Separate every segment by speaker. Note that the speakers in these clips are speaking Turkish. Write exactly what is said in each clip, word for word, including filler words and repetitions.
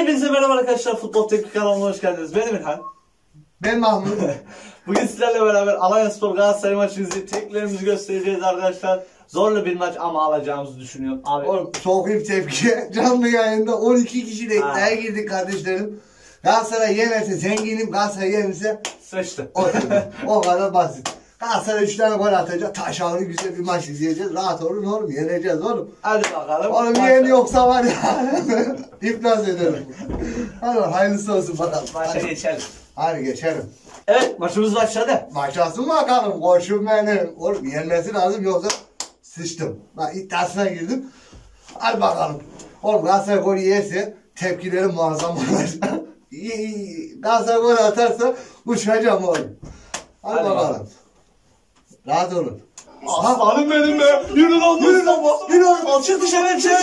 Speaker 1: Hepinize merhaba arkadaşlar, Futbol Teknik kanalına hoş geldiniz. Ben Emirhan.
Speaker 2: Ben Mahmut.
Speaker 1: Bugün sizlerle beraber Alanyaspor Galatasaray maçını izleyip teklerimizi göstereceğiz arkadaşlar. Zorlu bir maç ama alacağımızı düşünüyorum. Abi.
Speaker 2: Oğlum soğuk tepki. Canlı yayında on iki kişiyle iddiaya girdik kardeşlerim. Galatasaray yenerse zenginim, Galatasaray yenirse
Speaker 1: Sıçtı.
Speaker 2: o, o kadar basit. Galatasaray üç tane gol atacak. Taşağını güzel bir maç izleyeceğiz. Rahat olun oğlum, yeneceğiz oğlum.
Speaker 1: Hadi bakalım.
Speaker 2: Oğlum yeğen yoksa var ya. İflas ederim. Hadi hayırlısı olsun bakalım.
Speaker 1: Maça geçelim.
Speaker 2: Hadi geçelim.
Speaker 1: Evet, maçımız başladı.
Speaker 2: Başlasın bakalım. Koşun benim. Oğlum yenmesi lazım yoksa sıçtım. Ben iddiasına girdim. Hadi bakalım. Oğlum Galatasaray gol yerse tepkileri muazzam olacak. Galatasaray gol atarsa uçacağım oğlum. Hadi, Hadi bakalım. bakalım. Rahat olun.
Speaker 1: Aslanım benim be. Yürü lan, yürü lan. Yürü lan. Çık dışarı, çık.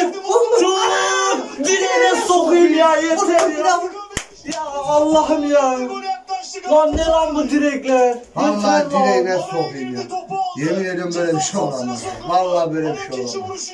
Speaker 1: Çık. Direğine sokayım ya, yeter ya. Ya Allah'ım ya. Lan ne lan bu direkler?
Speaker 2: Vallahi direğine sokayım ya. Yemin ediyorum böyle bir şey olamaz. Vallahi böyle bir şey olamaz.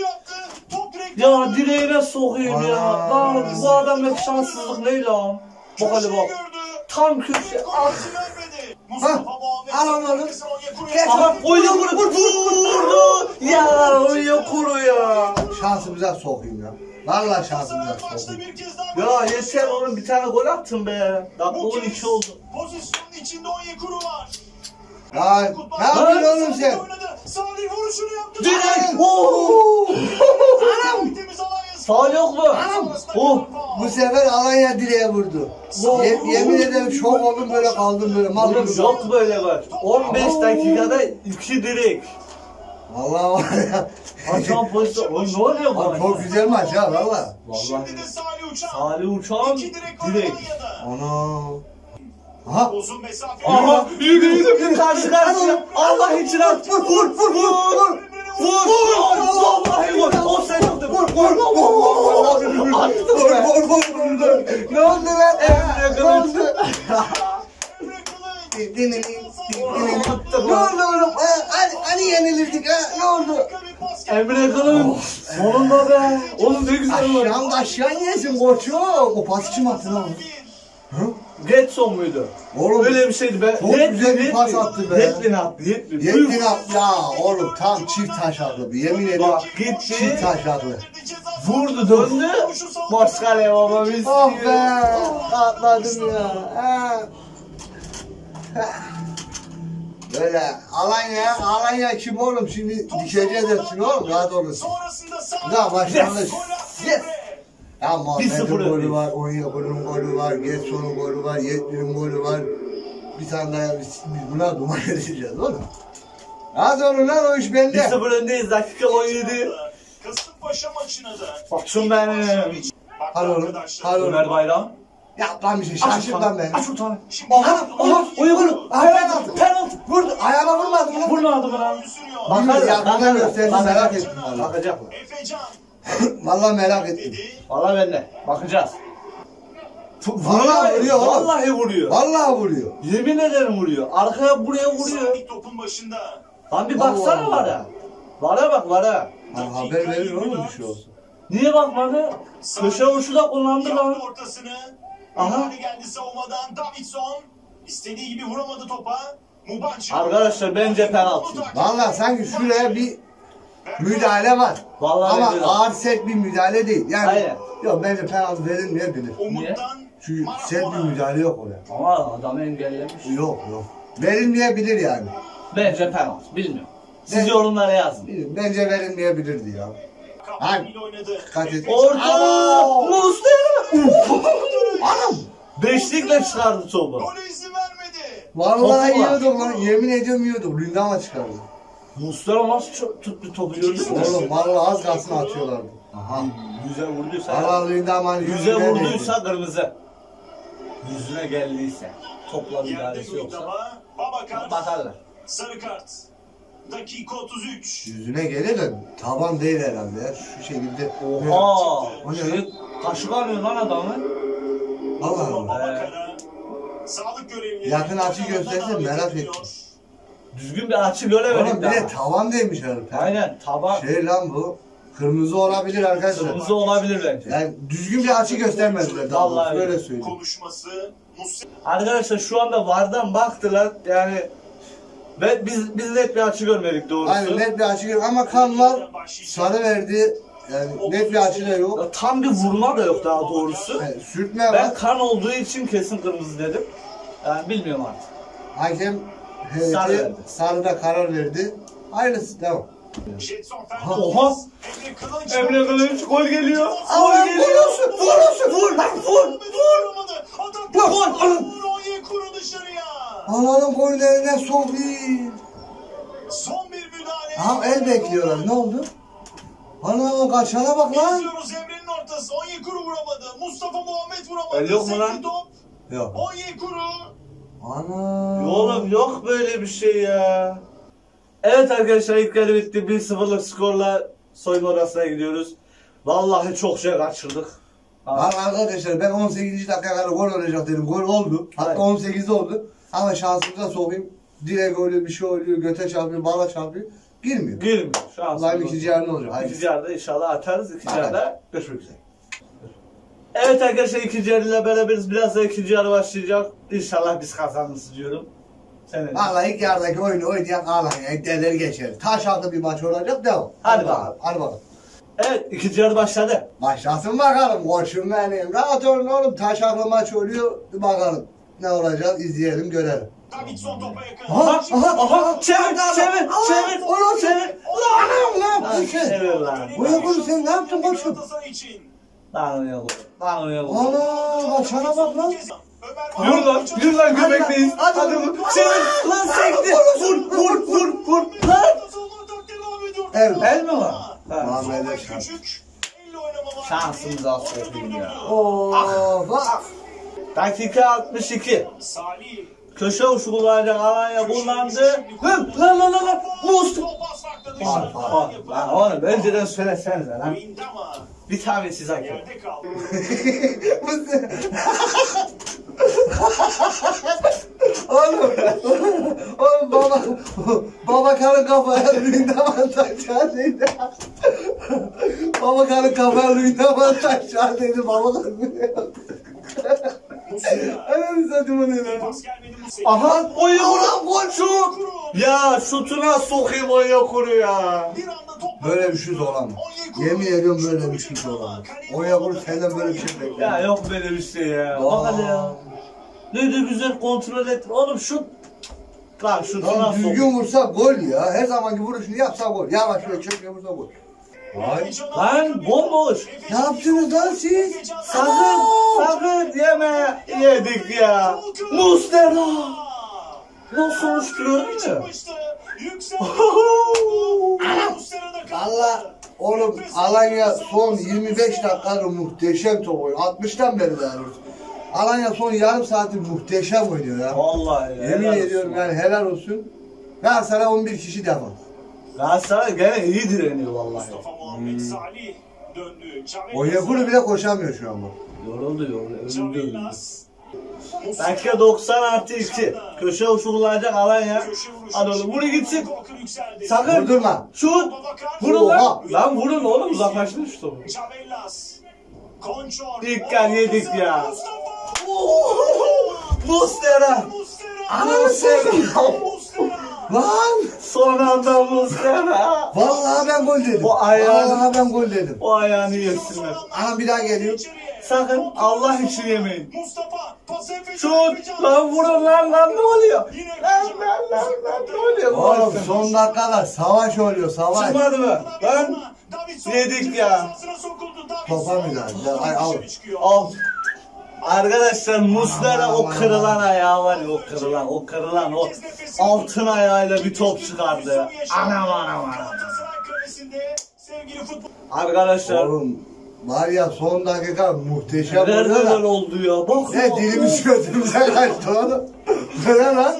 Speaker 1: Ya direğine sokayım ya. Lan bu adamdaki şanssızlık ne lan? Bak hadi bak. Tam köşe. Ah.
Speaker 2: Ha, al onu.
Speaker 1: Aha, oyna kuru vurdu. Ya oyna kuru ya.
Speaker 2: Şansımıza sokayım ya. Vallahi şansımıza sokayım.
Speaker 1: Ya yeter oğlum, bir tane gol attın be. Dakika on iki oldu.
Speaker 3: Pozisyonun içinde Onyekuru var.
Speaker 2: Ya ne yapıyorsun oğlum sen?
Speaker 3: Salih vuruşunu yaptı.
Speaker 1: Direkt. Oo.
Speaker 2: Anam.
Speaker 1: Faul yok mu?
Speaker 2: Anam.
Speaker 1: Oh.
Speaker 2: Bu sefer Alanya direğe vurdu. Ye yemin ederim şok oldum, böyle kaldım böyle. Mal
Speaker 1: Oğlum
Speaker 2: gibi.
Speaker 1: yok böyle var. on beş dakikada iki direk.
Speaker 2: Vallahi var ya.
Speaker 1: Açan pozisyon. Oğlum ne oluyor bu
Speaker 2: Abi,
Speaker 1: maç?
Speaker 2: çok güzel maç ha valla.
Speaker 3: Şimdi de Salih Uçan.
Speaker 1: Salih Uçan direk.
Speaker 2: Ana. Aha.
Speaker 3: Uzun mesafe.
Speaker 1: Aha. Yürü yürü yürü. Karşı karşıya. Allah için at. Vur vur vur vur. Vur vur. Vallahi vur. O sen yaptın. Vur vur.
Speaker 2: Vur vur vur vur. Ne oldu lan?
Speaker 1: Emre
Speaker 2: Ne oldu?
Speaker 1: Attı
Speaker 2: Ne oldu oğlum? Hani, hani yenilirdik ha? Ne oldu?
Speaker 1: Emre Kılın. Sonunda be. Oğlum ne güzel var.
Speaker 2: Aşağım da aşağı yesin koçum. O pas kim attı lan? Hı?
Speaker 1: Getson muydu?
Speaker 2: Oğlum
Speaker 1: öyle bir şeydi be.
Speaker 2: çok güzel bir pas attı be.
Speaker 1: Yetlin attı. Yetlin.
Speaker 2: Yetlin attı ya oğlum, tam çift taş attı. Yemin ediyorum
Speaker 1: Bak gitti.
Speaker 2: çift taş attı.
Speaker 1: Vurdu döndü. Boş kaleye baba biz.
Speaker 2: Oh be, atladım ya. Ha. Ha. Böyle Alanya, Alanya kim oğlum, şimdi dikeceğiz hepsini oğlum, rahat olursun.
Speaker 3: Sonrasında Salih.
Speaker 2: Ya başlangıç.
Speaker 1: Yes.
Speaker 2: Ya
Speaker 1: bir sıfır
Speaker 2: Muhammed'in golü
Speaker 1: öndeyiz.
Speaker 2: var, Onyekuru'nun golü var, Getson'un golü var, Yetlin'in golü var. Bir tane daha biz, biz buna duman edeceğiz oğlum. Rahat olun lan, o iş
Speaker 1: bir
Speaker 2: bende.
Speaker 1: sıfır öndeyiz, dakika on yedi.
Speaker 3: Kasımpaşa maçına da.
Speaker 1: Bak şun benim.
Speaker 2: Hadi oğlum, hadi
Speaker 1: Ömer
Speaker 2: oğlum.
Speaker 1: Bayram.
Speaker 2: Yap lan bir şey, şaşırt lan beni.
Speaker 1: Aç utanı.
Speaker 2: Aha, aha,
Speaker 1: Uygun.
Speaker 2: penaltı.
Speaker 1: Penaltı.
Speaker 2: Vurdu, ayağıma vurmadı mı lan?
Speaker 1: Vurmadı mı lan?
Speaker 2: Bakar ya,
Speaker 1: Bakarlar,
Speaker 2: buradan gösterdi,
Speaker 1: bakarlar.
Speaker 2: merak ettim valla.
Speaker 1: Bakacaklar.
Speaker 3: Efecan
Speaker 2: Valla merak ettim.
Speaker 3: dedi.
Speaker 1: Valla bende. Bakacağız.
Speaker 2: Vallahi vuruyor oğlum.
Speaker 1: Vallahi vuruyor.
Speaker 2: Vallahi vuruyor.
Speaker 1: Yemin ederim vuruyor. Arkaya buraya vuruyor.
Speaker 3: Salih topun başında.
Speaker 1: Lan bir baksana
Speaker 2: Allah
Speaker 1: vara. Vara bak vara.
Speaker 2: Ha, haber verir oğlum bir şey olsun.
Speaker 1: Niye bakmadı? Köşe vuruşu da kullandı lan.
Speaker 3: Yaptı ortasını.
Speaker 1: Aha.
Speaker 3: Müdahale geldi savunmadan. Davidson istediği gibi vuramadı topa. Mubancı.
Speaker 1: Arkadaşlar bence penaltı.
Speaker 2: Valla sanki şuraya bir müdahale var.
Speaker 1: Vallahi
Speaker 2: Ama
Speaker 1: bence de.
Speaker 2: ağır sert bir müdahale değil. Yani
Speaker 1: Aynen.
Speaker 2: yok, bence penaltı verilmeyebilir.
Speaker 3: Umut'tan
Speaker 2: Çünkü sert bir müdahale yok oraya.
Speaker 1: Ama adamı engellemiş.
Speaker 2: Yok yok. Verilmeyebilir yani.
Speaker 1: Bence penaltı. Bilmiyorum. Siz
Speaker 2: Ben-
Speaker 1: yorumlara yazın.
Speaker 2: Bilmiyorum, bence verilmeyebilirdi ya.
Speaker 3: kaptanıyla oynadı.
Speaker 2: Dikkat et.
Speaker 1: Orta!
Speaker 2: Aa!
Speaker 1: Muslera!
Speaker 2: Anam!
Speaker 1: Beşlikle çıkardı topu.
Speaker 3: Gole izin vermedi.
Speaker 2: Vallahi
Speaker 1: Topu var.
Speaker 2: yiyordum lan. Yemin ediyorum yiyordum. Lündama çıkardı.
Speaker 1: Muslera nasıl ço- tuttu topu gördün mü?
Speaker 2: Oğlum vallahi az kalsın atıyorlardı.
Speaker 1: Aha. Yüze vurduysa.
Speaker 2: Allah Lündama
Speaker 1: Yüze vurduysa kırmızı. Yüzüne geldiyse. Topla müdahalesi yoksa.
Speaker 3: Babakar.
Speaker 1: Bakarlar.
Speaker 3: Sarı kart. Dakika otuz üç.
Speaker 2: Yüzüne gelir de taban değil herhalde ya. Şu şekilde.
Speaker 1: Oha!
Speaker 2: O ne
Speaker 1: Şey, kaşık alıyor lan adamı.
Speaker 2: Allah Allah.
Speaker 3: Babakar'a. Sağlık görevlileri.
Speaker 2: Yakın açı göstersen merak ettim.
Speaker 1: Düzgün bir açı göremedik
Speaker 2: Oğlum bir de tavan değilmiş herhalde.
Speaker 1: Aynen taban.
Speaker 2: Şey lan bu. Kırmızı olabilir arkadaşlar.
Speaker 1: Kırmızı olabilir bence.
Speaker 2: Yani düzgün bir açı göstermediler. Daha
Speaker 1: Vallahi
Speaker 2: doğrusu, öyle
Speaker 1: öyle.
Speaker 2: söyleyeyim.
Speaker 3: Konuşması Muslera.
Speaker 1: Arkadaşlar şu anda VAR'dan baktılar yani ve biz biz net bir açı görmedik doğrusu.
Speaker 2: Aynen net bir açı yok ama kan var. Sarı verdi. Yani net bir açı da yok.
Speaker 1: Ya, tam bir vurma da yok daha doğrusu.
Speaker 2: Yani sürtme
Speaker 1: Ben
Speaker 2: var.
Speaker 1: kan olduğu için kesin kırmızı dedim. Yani bilmiyorum artık.
Speaker 2: Hakem
Speaker 1: Sarı
Speaker 2: heyeti
Speaker 1: verdi.
Speaker 2: sarıda karar verdi. Aynısı devam.
Speaker 3: Jetson
Speaker 1: Oha!
Speaker 3: Fernandez. Emre Kılıç.
Speaker 1: Emre Kılıç gol geliyor. Gol
Speaker 2: Allah'ım
Speaker 1: geliyor.
Speaker 2: vuruyorsun, vuruyorsun, vur lan vur.
Speaker 3: Vuramadı. Atak.
Speaker 2: Vur, vur, vur.
Speaker 3: Onyekuru dışarıya.
Speaker 2: Allah'ın gollerine sokayım.
Speaker 3: Son bir müdahale.
Speaker 2: Aha el bekliyorlar. Ne oldu? Ana kaçana bak lan.
Speaker 3: İzliyoruz Emre'nin ortası. Onyekuru vuramadı. Mustafa Muhammed vuramadı.
Speaker 1: El yok mu lan?
Speaker 3: Sekti top.
Speaker 2: Yok.
Speaker 3: Onyekuru.
Speaker 2: Ana.
Speaker 1: Oğlum yok böyle bir şey ya. Evet arkadaşlar ilk yarı bitti. bir sıfırlık skorla soyunma odasına gidiyoruz. Vallahi çok şey kaçırdık.
Speaker 2: Abi arkadaşlar ben on sekizinci dakikaya kadar gol olacak dedim. Gol oldu. Hatta
Speaker 1: Evet.
Speaker 2: on sekizde oldu. Ama şansımıza sokayım. Direkt oluyor, bir şey oluyor, göte çarpıyor, bala çarpıyor. Girmiyor.
Speaker 1: Girmiyor. Şu an
Speaker 2: Allah'ın ikinci yarı ne olacak? Haydi.
Speaker 1: İkinci yarıda inşallah atarız. İkinci
Speaker 2: Atar.
Speaker 1: yarıda görüşmek üzere. Evet arkadaşlar ikinci yarıyla beraberiz. Biraz da ikinci yarı başlayacak. İnşallah biz kazanırız diyorum. Senin.
Speaker 2: Vallahi ilk yarıdaki oyunu oynayan Alanya deler geçer. Taş altı bir maç olacak devam.
Speaker 1: Hadi bakalım.
Speaker 2: Hadi bakalım.
Speaker 1: Evet ikinci yarı başladı.
Speaker 2: Başlasın bakalım. Koçum benim. Rahat olun oğlum. Taş altı maç oluyor. Bir bakalım. Ne olacak izleyelim görelim.
Speaker 3: Davidson topa yakın.
Speaker 2: Aha, aha,
Speaker 1: Aha çevir çevir çevir.
Speaker 2: Oğlum çevir. Lan lan
Speaker 1: Lan
Speaker 2: bu şey.
Speaker 1: çevir lan.
Speaker 2: Bu yapın sen ne yaptın koçum?
Speaker 3: Galatasaray için.
Speaker 1: Lan oraya koy. Lan oraya koy.
Speaker 2: Ana kaçana bak lan.
Speaker 3: Ömer
Speaker 1: Yürü lan, yürü lan göbekteyiz.
Speaker 2: Hadi
Speaker 1: Hadi
Speaker 2: lan.
Speaker 1: vur. Çevir. Lan sekti. Vur, vur, vur, vur. Lan.
Speaker 2: El.
Speaker 1: El mi var? Ha.
Speaker 2: Muhammed'e şans.
Speaker 1: Şansımız olsun ya.
Speaker 2: Oo bak.
Speaker 1: Dakika altmış iki.
Speaker 3: Salih.
Speaker 1: Köşe uçu kullanacak Alanya kullandı. Hım, lan lan lan lan. Mustafa.
Speaker 2: Var, var.
Speaker 1: Lan oğlum önceden söylesenize lan.
Speaker 3: Windama
Speaker 1: Bir tane siz hak edin.
Speaker 3: yerde kaldı.
Speaker 2: Oğlum, oğlum baba, baba karın kafaya lüyndaman taşlardıydı. Baba karın kafaya lüyndaman taşlardıydı, baba karın. Ananı satayım onu ya.
Speaker 3: Pas gelmedi Muslera.
Speaker 1: Aha oyun
Speaker 2: Ulan gol
Speaker 1: şut. Ya şutuna sokayım oyun kuru ya.
Speaker 3: Bir anda top
Speaker 2: Böyle bir şut olamaz. Yemin ediyorum böyle bir şut olamaz. Oya vur senden böyle bir şey
Speaker 1: Ya
Speaker 2: bekliyorum.
Speaker 1: yok böyle bir şey ya. Bak hele ya. Ne de güzel kontrol et. Oğlum şut. Lan şutuna
Speaker 2: Lan
Speaker 1: sok.
Speaker 2: düzgün vursa gol ya. Her zamanki vuruşunu yapsa gol. Yavaş böyle çökme vursa gol. Vay.
Speaker 1: Lan bomboş.
Speaker 2: Ne yaptınız lan siz?
Speaker 1: Sakın sakın yeme yedik ya. Muslera. Nasıl oluşturuyor değil mi?
Speaker 3: çıkmıştı. Yükseldi. Muslera'da kaldı.
Speaker 2: Allah oğlum Alanya son yirmi beş dakikada muhteşem top oynuyor. altmıştan beri de arıyoruz. Alanya son yarım saati muhteşem oynuyor ya.
Speaker 1: Vallahi ya.
Speaker 2: Yemin
Speaker 1: helal
Speaker 2: ediyorum
Speaker 1: olsun.
Speaker 2: yani helal olsun. Ben sana on bir kişi devam.
Speaker 1: Galatasaray gene iyi direniyor vallahi.
Speaker 3: Mustafa Muhammed Salih döndü. Çavellas.
Speaker 2: Onyekuru bile koşamıyor şu an bu.
Speaker 1: Yoruldu yoruldu. Öldü öldü.
Speaker 3: Çavellas.
Speaker 1: Dakika doksan artı iki. Köşe uçu kullanacak Alanya.
Speaker 3: Köşe vuruşu.
Speaker 1: Hadi oğlum vuru gitsin.
Speaker 3: Korkun yükseldi.
Speaker 1: Sakın.
Speaker 2: Vurdurma.
Speaker 1: Şut.
Speaker 3: Babakar.
Speaker 1: Vurun lan.
Speaker 2: Oha.
Speaker 1: Lan vurun oğlum uzaklaştın şu topu.
Speaker 3: Çavellas. Konçor.
Speaker 1: Dikkat yedik ya.
Speaker 3: Mustafa.
Speaker 1: Muslera.
Speaker 3: Muslera.
Speaker 2: Ananı seveyim.
Speaker 3: Muslera.
Speaker 2: Lan!
Speaker 1: Son anda Muslera.
Speaker 2: Vallahi ben gol dedim.
Speaker 1: O ayağı-
Speaker 2: Vallahi ben gol dedim.
Speaker 1: O ayağını yesinler.
Speaker 2: Ana bir daha geliyor.
Speaker 3: İçeriye.
Speaker 1: Sakın Allah için yemeyin.
Speaker 3: Mustafa. Pas Efe'ye.
Speaker 1: Şut. Lan vurun lan lan ne oluyor? Lan lan lan lan ne oluyor?
Speaker 2: Oğlum son dakikalar savaş oluyor savaş.
Speaker 1: Çıkmadı mı? Lan yedik ya.
Speaker 2: Topa müdahale. Ay al.
Speaker 1: Al. Arkadaşlar Muslera o kırılan ayağı var ya o kırılan o kırılan o altın ayağıyla bir top çıkardı. Anam anam anam. Arkadaşlar
Speaker 2: Oğlum var ya son dakika muhteşem
Speaker 1: neler
Speaker 2: oluyor
Speaker 1: neler
Speaker 2: da.
Speaker 1: oldu ya bak.
Speaker 2: Ne dilimiz götümüze kaçtı oğlum. Ne lan?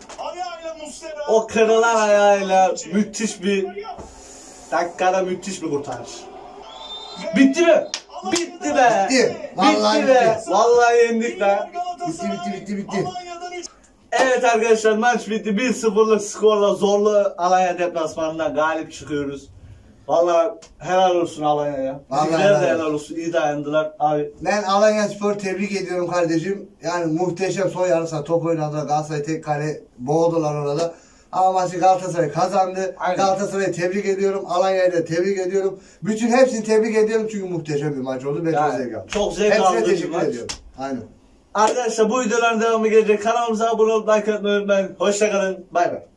Speaker 1: O kırılan ayağıyla müthiş bir dakikada müthiş bir kurtarış. Bitti mi? Bitti be.
Speaker 2: Bitti. Vallahi
Speaker 1: Bitti be.
Speaker 2: bitti.
Speaker 1: Vallahi yendik be.
Speaker 2: Bitti bitti bitti bitti.
Speaker 1: Evet arkadaşlar maç bitti. bir sıfırlık skorla zorlu Alanya deplasmanından galip çıkıyoruz. Vallahi helal olsun Alanya'ya.
Speaker 2: Vallahi
Speaker 1: Bizimkiler de
Speaker 2: helal
Speaker 1: helal olsun. İyi dayandılar abi.
Speaker 2: Ben Alanya Spor tebrik ediyorum kardeşim. Yani muhteşem son yarı saat top oynadılar. Galatasaray tek kale boğdular orada. Ama maçı Galatasaray kazandı.
Speaker 1: Aynen.
Speaker 2: Galatasaray'ı tebrik ediyorum. Alanya'yı da tebrik ediyorum. Bütün hepsini tebrik ediyorum çünkü muhteşem bir maç oldu. Ben
Speaker 1: Yani,
Speaker 2: çok zevk aldım.
Speaker 1: çok zevk
Speaker 2: Hepsine
Speaker 1: aldığım bir
Speaker 2: teşekkür
Speaker 1: maç.
Speaker 2: ediyorum. Aynen.
Speaker 1: Arkadaşlar bu videoların devamı gelecek. Kanalımıza abone olup like atmayı unutmayın. Hoşçakalın. Bay bay.